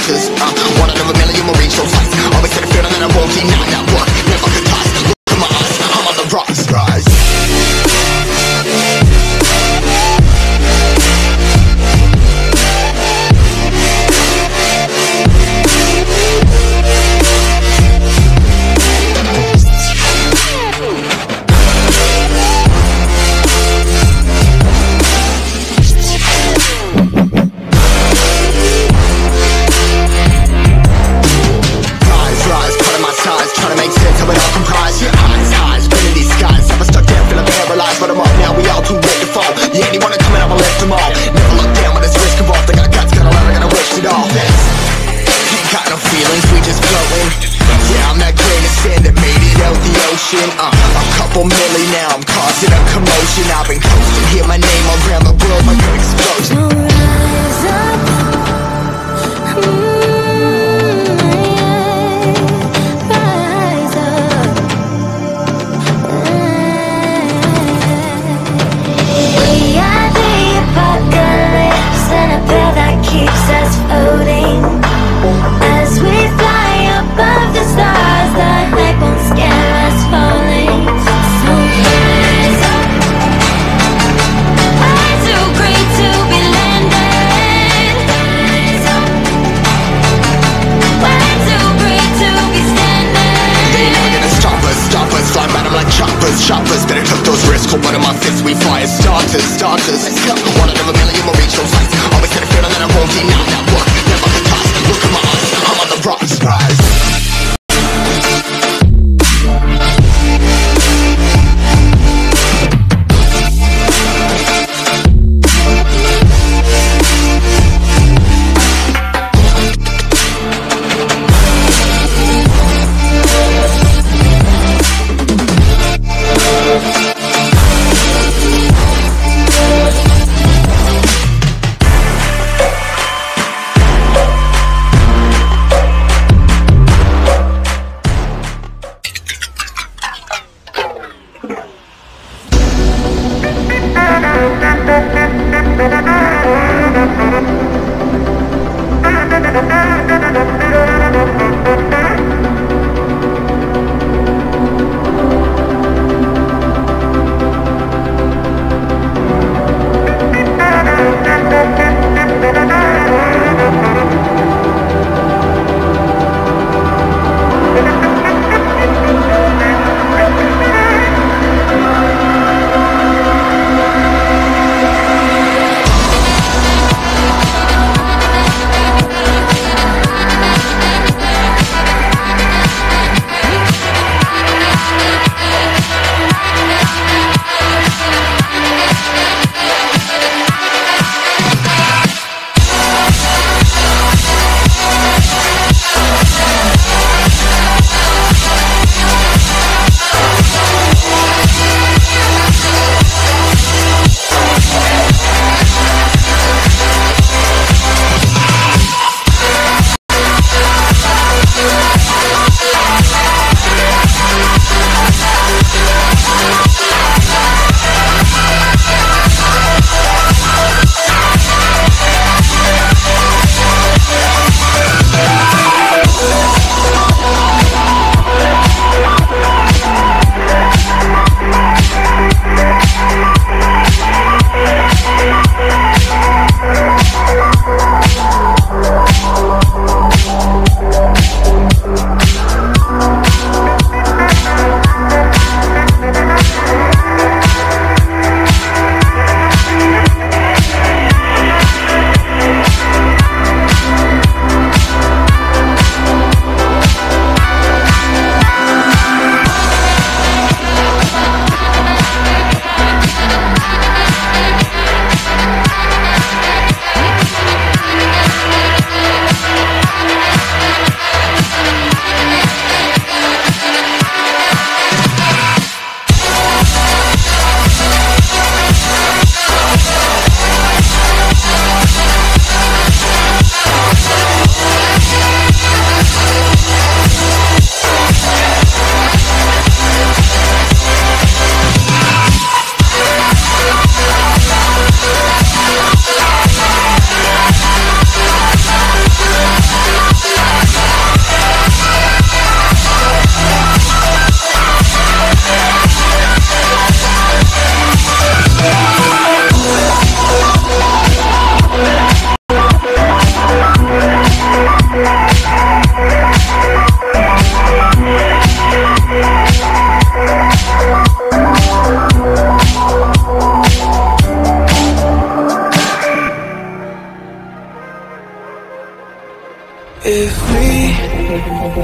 starters. One out of a million will reach those heights. Always had a feeling that I won't deny that work. Never could toss. Look in my eyes, I'm on the rocks. Rise. A couple milli now, I'm causing a commotion. I've been coasting, hear my name around the world like an explosion. Rise up, rise up. We are the apocalypse, and a pill that keeps us floating. As we fly above the stars, the night won't scare us falling. So rise up. I'm too great to be landed. Rise up. We're too great to be standing. They ain't never gonna stop us. Fly by them like choppers. Better tuck those wrists, hold one of my fists. We fly as starters. Let's go. One out of a million will reach those heights. Always had a feeling that I won't deny that work. Never could toss. Look in my eyes, I'm on the rocks. Rise.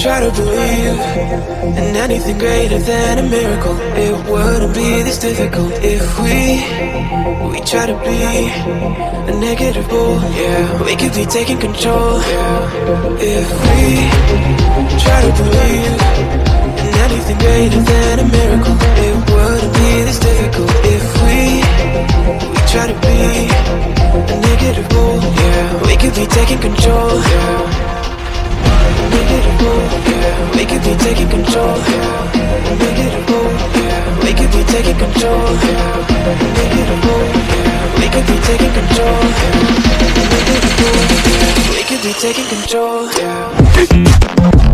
try to believe in anything greater than a miracle. It wouldn't be this difficult if we try to be a negative bull. Yeah, we could be taking control. Yeah, if we try to believe in anything greater than a miracle, it wouldn't be this difficult if we try to be a negative bull. Yeah, we could be taking control. Yeah. Yeah, we could be taking control. Yeah, we could be taking control. Yeah, we could be taking control. Yeah, we could be taking control. Yeah.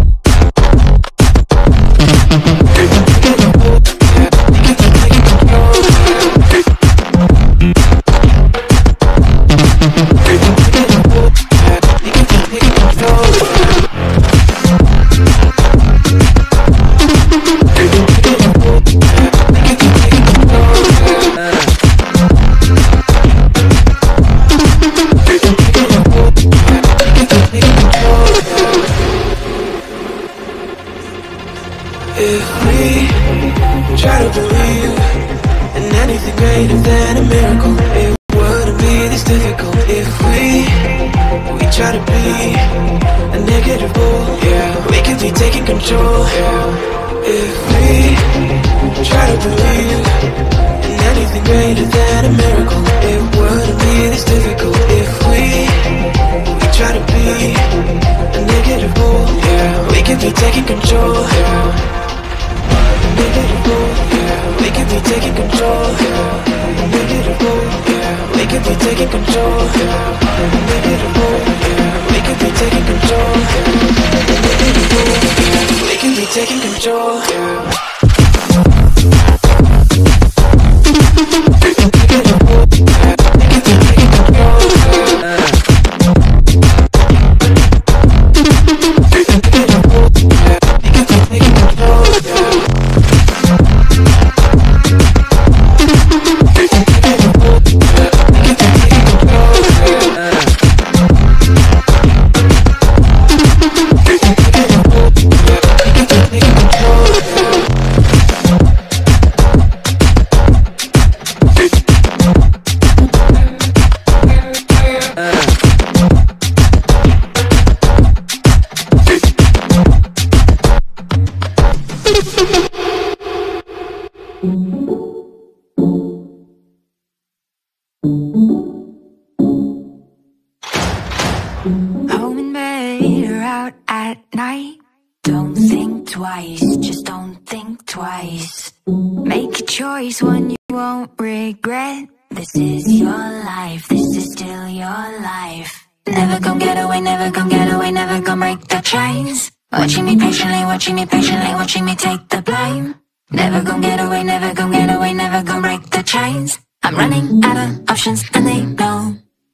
Home in bed or out at night. Don't think twice, just don't think twice. Make a choice, one you won't regret. This is your life, this is still your life. Never gon' get away, never gon' get away, never gon' break the chains. Watching me patiently, watching me patiently, watching me take the blame. Never gon' get away, never gon' get away, never gon' break the chains. I'm running out of options and they know.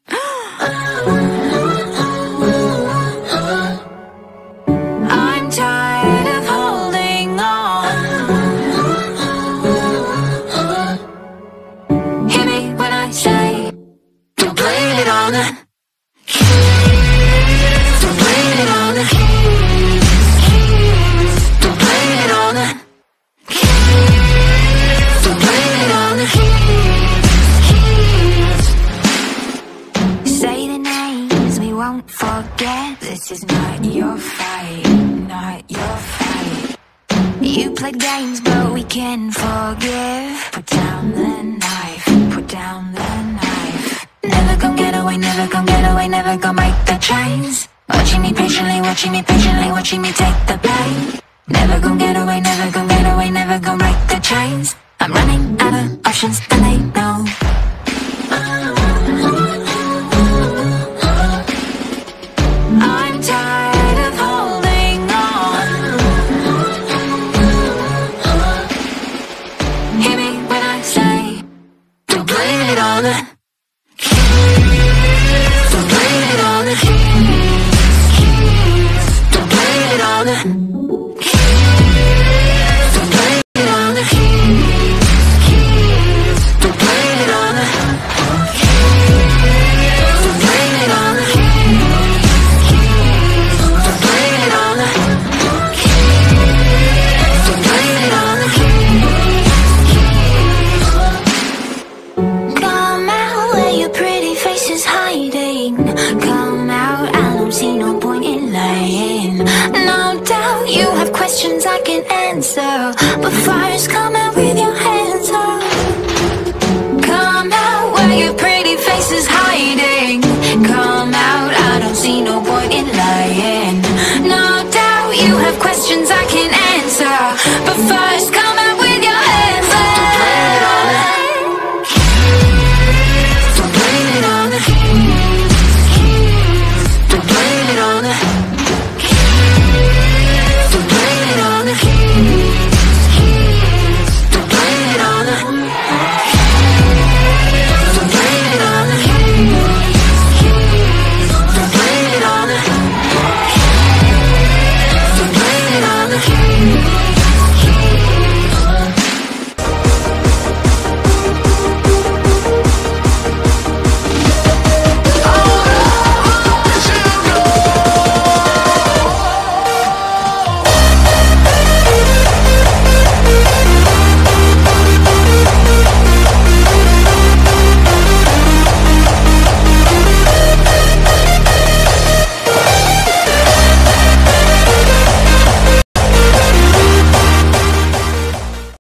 I'm tired of holding on. Hear me when I say, don't blame it on the keys. Don't blame it on the keys. Don't blame it on the keys. Don't blame it on the keys. Say the names we won't forget. This is not your fight, not your fight. You played games but we can forgive. Put down the knife, put down the knife. Never gon' get away, never gon' get away, never gon' break the chains. Watching me patiently, watching me patiently, watching me take the blame. Never gon' get away, never gon' get away, never gon' break the chains. I'm running out of options and they know. I'm tired of holding on. Hear me when I say, don't blame it on the keys. Don't blame it on the keys. Don't blame it on the keys. Don't blame it on the keys. Don't blame it on the keys. Don't blame it on the keys. Don't blame it on the answer. But fire's coming, we